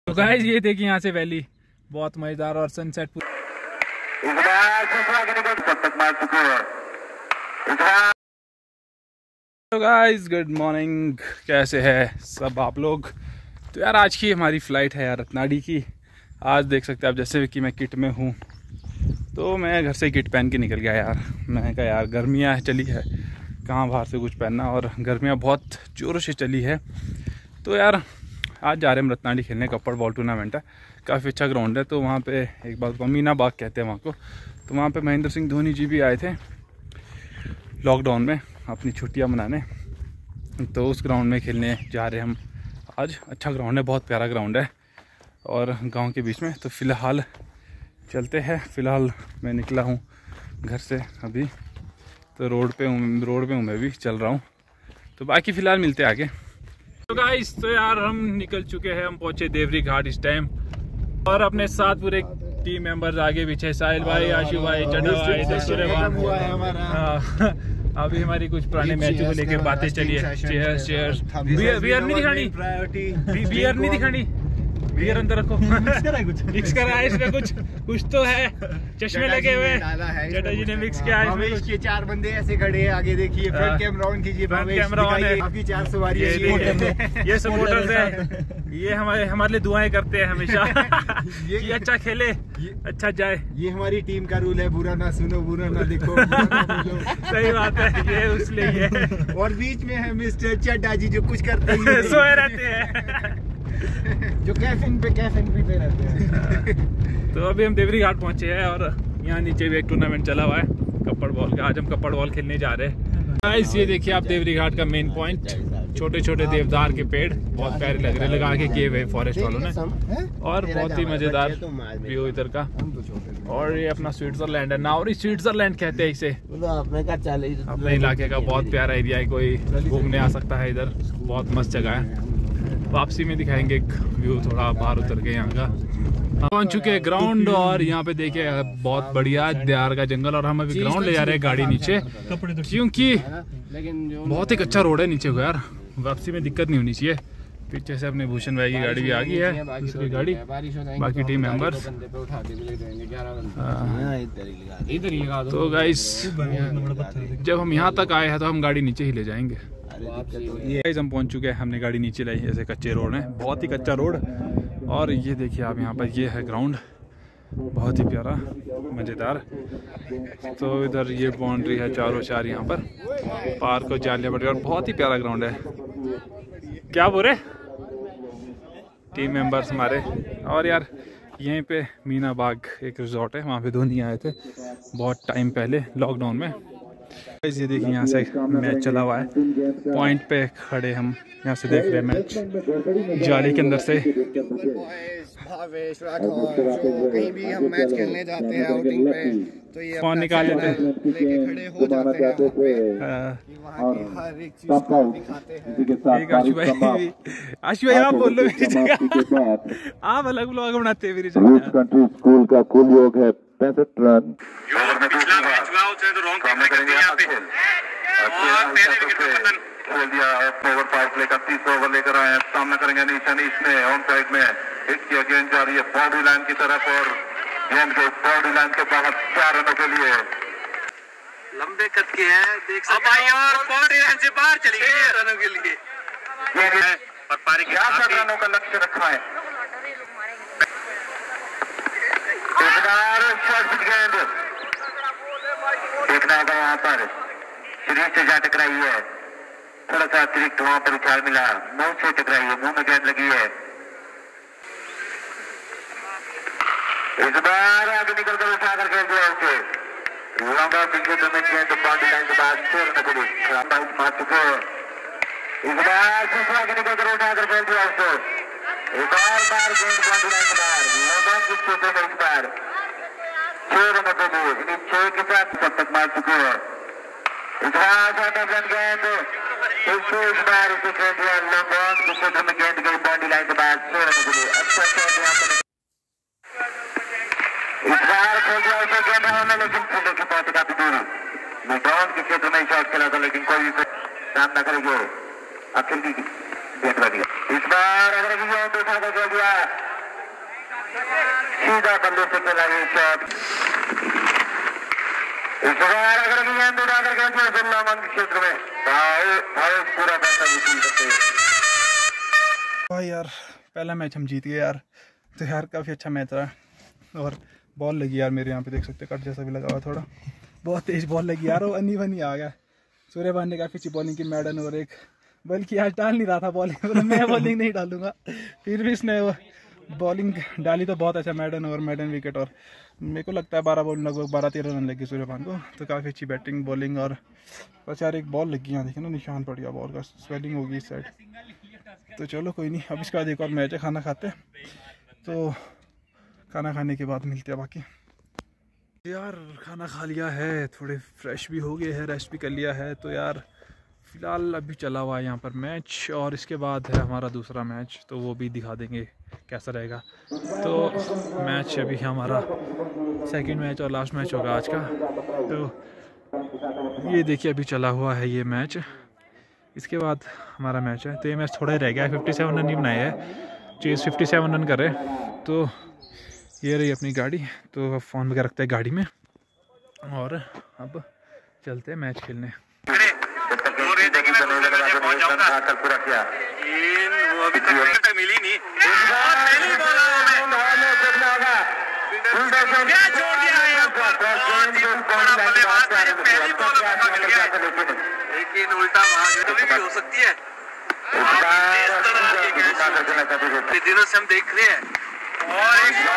तो गाइस ये देखिए यहाँ से वैली बहुत मजेदार और सनसेट। तो गाइस गुड मॉर्निंग, कैसे है सब आप लोग। तो यार आज की हमारी फ़्लाइट है यार रत्नाडी की। आज देख सकते हैं आप जैसे कि मैं किट में हूँ, तो मैं घर से किट पहन के निकल गया यार। मैंने कहा यार गर्मियाँ चली है, कहाँ बाहर से कुछ पहनना, और गर्मियाँ बहुत ज़ोरों से चली है। तो यार आज जा रहे हैं हम रत्नाडी खेलने, कपड़ बॉल टूर्नामेंट है, काफ़ी अच्छा ग्राउंड है। तो वहाँ पे एक बात मीना बाग कहते हैं वहाँ को। तो वहाँ पे महेंद्र सिंह धोनी जी भी आए थे लॉकडाउन में अपनी छुट्टियाँ मनाने, तो उस ग्राउंड में खेलने जा रहे हैं हम आज। अच्छा ग्राउंड है, बहुत प्यारा ग्राउंड है और गांव के बीच में। तो फ़िलहाल चलते हैं। फ़िलहाल मैं निकला हूँ घर से अभी, तो रोड पे हूँ मैं भी, चल रहा हूँ। तो बाकी फ़िलहाल मिलते हैं आगे। तो गाइस तो यार हम निकल चुके हैं, हम पहुँचे देवरी घाट इस टाइम, और अपने साथ पूरे टीम मेंबर्स आगे पीछे, साहिल भाई, आशु भाई, चड्डा भाई, अभी हमारी कुछ पुराने मैचों को लेकर बातें चली है। Cheers cheers. बियर नहीं दिखानी, बियर नहीं दिखानी, बियर अंदर रखो। मिक्स करा है इसमें, कुछ तो है। चश्मे लगे हुए चड्डा जी ने मिक्स किया है इसमें। के 4 बंदे ऐसे खड़े हैं, आगे देखिए, फ्रंट कैमरा ऑन कीजिए, फ्रंट कैमरा ऑन है। आपकी 4 सवारी है, ये सपोर्टर्स है, ये हमारे लिए दुआएं करते हैं हमेशा कि अच्छा खेले, अच्छा जाए। ये हमारी टीम का रूल है, बुरा ना सुनो, बुरा ना देखो, सही बात है, ये उसलिए है। और बीच में है मिस्टर चड्डा जी जो कुछ करते ही सोए रहते हैं, जो कैफीन पीते रहते हैं। तो अभी हम देवरी घाट पहुंचे हैं, और यहाँ नीचे भी एक टूर्नामेंट चला हुआ है कपड़ बॉल का। आज हम कपड़ बॉल खेलने जा रहे हैं। ये देखिए आप देवरी घाट का मेन पॉइंट, छोटे छोटे देवदार के पेड़ बहुत प्यारे लग रहे, लगा के किए हुए फॉरेस्ट वालों ने, और बहुत ही मजेदार व्यू इधर का। और ये अपना स्विट्जरलैंड है, नावरी स्विट्जरलैंड कहते हैं इसे। अपने इलाके का बहुत प्यारा एरिया है, कोई घूमने आ सकता है इधर, बहुत मस्त जगह है। वापसी में दिखाएंगे एक व्यू थोड़ा बाहर उतर के यहाँ का। पहुंच चुके हैं ग्राउंड, और यहाँ पे देखिए बहुत बढ़िया देहार का जंगल, और हम अभी ग्राउंड ले जा रहे हैं गाड़ी नीचे, क्योंकि बहुत एक अच्छा रोड है नीचे को यार, वापसी में दिक्कत नहीं होनी चाहिए। पीछे से अपने भूषण भाई की गाड़ी भी आ गई है, दूसरी गाड़ी, बाकी टीम मेंबर्स। तो गाइस जब हम यहाँ तक आए हैं तो हम गाड़ी नीचे ही ले जाएंगे। गाइस हम पहुँच चुके हैं, हमने गाड़ी नीचे लाई, ऐसे कच्चे रोड है, बहुत ही कच्चा रोड। और ये देखिए आप यहाँ पर, ये है ग्राउंड, बहुत ही प्यारा मज़ेदार। तो इधर ये बाउंड्री है चारों चार, यहाँ पर पार्क और जालियां बड़ी, और बहुत ही प्यारा ग्राउंड है। क्या बोले टीम मेंबर्स हमारे। और यार यहीं पे मीना बाग एक रिजॉर्ट है, वहाँ पे धोनी आए थे बहुत टाइम पहले लॉकडाउन में। ये देखिए यहाँ से मैच चला हुआ है, पॉइंट पे खड़े हम, यहाँ से देख रहे हैं मैच जाली के अंदर से। कहीं भी हम मैच खेलने जाते हैं आउटिंग पे, तो ये फोन निकाल लेते हैं, लेके खड़े हो जाते हैं, वहाँ की हर एक चीज दिखाते हैं। आशु भाई आप बोल लो मेरी जगह, आप अलग ब्लॉग बनाते हैं मेरी जगह। कंट्री स्कूल का कुल योग है 65 रन। खोल दिया ओवर 5 प्ले का 30 ओवर लेकर आए हैं, सामना करेंगे निशानी इसमें ऑन साइड में हिट किया, गेंद जा रही है बाउंड्री लाइन की तरफ, और गेंद के बाउंड्री लाइन के बाहर 4 रनों के लिए लंबे कद के हैं, देख सकते हैं, और बाउंड्री लाइन से बाहर चली गई है रनों के लिए। और पारी के 66 रनों का लक्ष्य रखा है। गेंद देखना होगा यहाँ पर, सीरीज से जा टकराई है, थोड़ा सा अतिरिक्त वहां पर उछाल मिला, मुंह से टकराई है, मुंह में गेंद लगी है। इस बार आगे निकलकर उठाकर खेल दिया उसे, लंबा क्षेत्र में गेंद बाउंड्री लाइन के बाद 6 रनों के लिए मार चुके। इस बार फिर आगे निकलकर उठाकर खेल दिया उसे, एक और बार गेंद बाउंड्री लाइन के बाहर, लंबा क्षेत्र में इस बार 6 रनों के लिए, इन 6 के साथ सब तक मार चुके हैं। इस बार उसे खेल दिया लॉन्ग क्षेत्र में, गेंद गई बाउंड्री लाइन के बाद 6 रनों के लिए। अच्छा शॉट यहाँ पर, इस बार खेल दिया उसे गेंद हवा में, लेकिन फील्डर के पास काफी दूर मैदान के क्षेत्र में शॉट खेला था, लेकिन कोई सामना करेंगे अखिल की गेंद लगी। इस बार अगर खेल दिया सीधा बल्ले से चला ये शॉट। इस बार अगर गेंद उड़ा कर गए बिरला मंच क्षेत्र में भाई पूरा पैसा वसूल करते हैं। भाई यार पहला मैच हम जीत गए यार, तो यार काफ़ी अच्छा मैच रहा। और बॉल लगी यार मेरे यहाँ पे, देख सकते कट जैसा भी लगा हुआ, थोड़ा बहुत तेज बॉल लगी यार, वो अनी बनी आ गया। सूर्यभान ने काफ़ी अच्छी बॉलिंग की, मैडन और एक, बल्कि आज डाल नहीं रहा था बॉलिंग, मैं बॉलिंग नहीं डालूंगा, फिर भी इसने बॉलिंग डाली तो बहुत अच्छा, मैडन विकेट। और मेरे को लगता है 12 बॉल लगभग 12-13 रन लगे सूर्यभान को, तो काफ़ी अच्छी बैटिंग बॉलिंग। और बस यार एक बॉल लगी यहाँ, देखे ना निशान पड़ गया बॉल का, स्वेलिंग होगी इस साइड। तो चलो कोई नहीं, अब इसके बाद एक और मैच है, खाना खाते, तो खाना खाने के बाद मिलते हैं बाकी। यार खाना खा लिया है, थोड़े फ्रेश भी हो गए हैं, रेस्ट भी कर लिया है, तो यार फ़िलहाल अभी चला हुआ है यहाँ पर मैच, और इसके बाद है हमारा दूसरा मैच, तो वो भी दिखा देंगे कैसा रहेगा। तो मैच अभी हमारा सेकंड मैच और लास्ट मैच होगा आज का, तो ये देखिए अभी चला हुआ है ये मैच, इसके बाद हमारा मैच है। तो ये मैच थोड़ा ही रह गया है, 57 रन नहीं बनाए है, चेज़ 57 रन करे। तो ये रही अपनी गाड़ी, तो अब फ़ोन वगैरह रखते हैं गाड़ी में, और अब चलते हैं मैच खेलने। मिली नहीं, लेकिन उल्टा कभी भी हो सकती है। दिनों से हम देख रहे हैं, और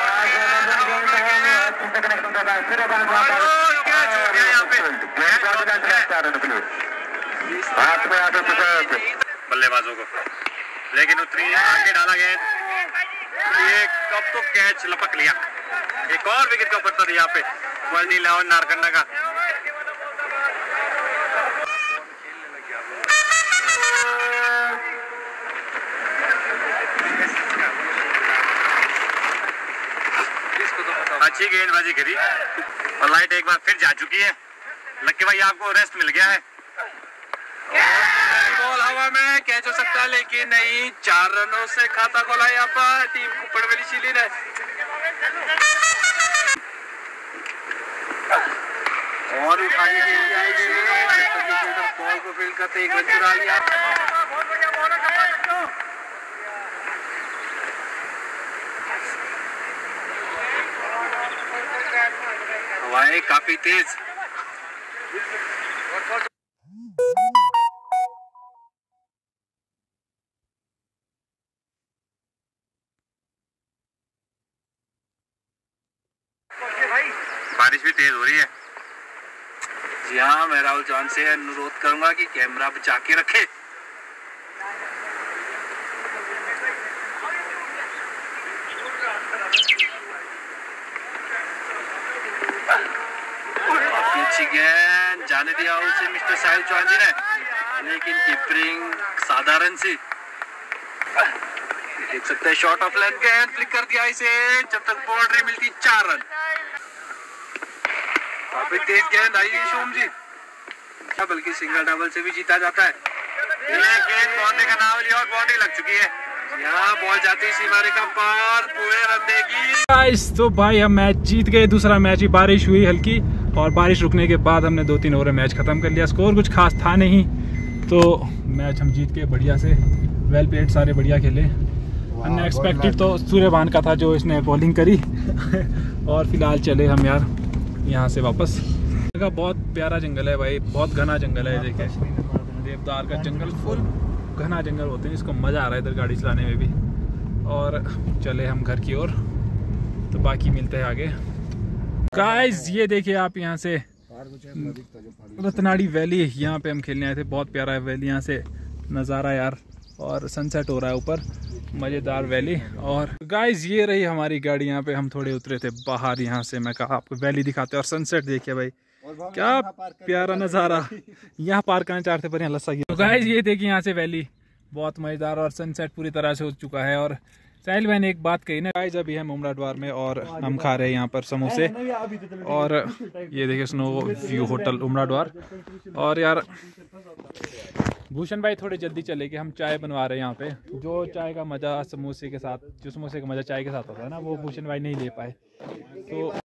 बल्लेबाजों को, लेकिन उतनी आगे डाला गया, ये कब तो कैच लपक लिया। एक और विकेट का ऊपर था यहाँ पे वर्ल्ड इलेवन नारकंडा का। अच्छी गेंदबाजी करी, और लाइट एक बार फिर जा चुकी है। लक्की भाई आपको रेस्ट मिल गया है, बॉल हवा में कैच हो सकता है, लेकिन नहीं, 4 रनों से खाता खोला यहाँ पर टीम कुपड़वेली चिली ने। और उठाई बॉल को फील्ड करते 1 रन चुरा लिया। हवाएं काफी तेज, बारिश भी तेज हो रही है। जी हाँ, मैं राहुल चौहान से अनुरोध करूंगा कि कैमरा बचा के रखे। काफी अच्छी गेंद जाने दिया उसे मिस्टर साहिल चौहान जी ने, लेकिन कीपिंग साधारण सी। देख सकते हैं शॉट ऑफ लेंथ गेंद फ्लिक कर दिया इसे, जब तक बाउंड्री मिलती 4 रन। काफी तेज गेंद आई है सोम जी, बल्कि सिंगल डबल से भी जीता जाता है। गेंद बाउंड्री का नाम लिया और बाउंड्री लग चुकी है। यहाँ बॉल जाती सीमा रेखा पार, पूरे रन देगी। गाइस तो भाई हम मैच जीत गए, दूसरा मैच ही बारिश हुई हल्की, और बारिश रुकने के बाद हमने 2-3 ओवर मैच खत्म कर लिया। स्कोर कुछ खास था नहीं, तो मैच हम जीत के बढ़िया से, वेल प्लेड, सारे बढ़िया खेले। अनएक्सपेक्टेड तो सूर्यभान का था जो इसने बॉलिंग करी। और फिलहाल चले हम यार यहाँ से वापस। बहुत प्यारा जंगल है भाई, बहुत घना जंगल है, देखे देवदार का जंगल, फुल घना जंगल होते हैं, इसको मज़ा आ रहा है इधर गाड़ी चलाने में भी। और चले हम घर की ओर, तो बाकी मिलते हैं आगे। गाइस ये देखिए आप, यहाँ से रतनाड़ी वैली, यहाँ पे हम खेलने आए थे। बहुत प्यारा है वैली, यहाँ से नज़ारा यार, और सनसेट हो रहा है ऊपर, मज़ेदार वैली। और गाइस ये रही हमारी गाड़ी, यहाँ पे हम थोड़े उतरे थे बाहर, यहाँ से मैं कहा आपको वैली दिखाते हैं, और सनसेट देखिए भाई, क्या प्यारा नज़ारा। यहाँ पार्क करना चाहते पर यहाँ लस्सा गया। तो गाइस ये देखिए यहाँ से वैली बहुत मज़ेदार, और सनसेट पूरी तरह से हो चुका है। और साहिल भाई ने एक बात कही ना गाइस, अभी हम उमरा द्वार में, और हम खा रहे हैं यहाँ पर समोसे, और ये देखिए स्नो व्यू होटल उमरा द्वार। और यार भूषण भाई थोड़े जल्दी चले गए, हम चाय बनवा रहे हैं यहाँ पे। जो चाय का मज़ा समोसे के साथ, जो समोसे का मज़ा चाय के साथ होता है ना, वो भूषण भाई नहीं ले पाए। तो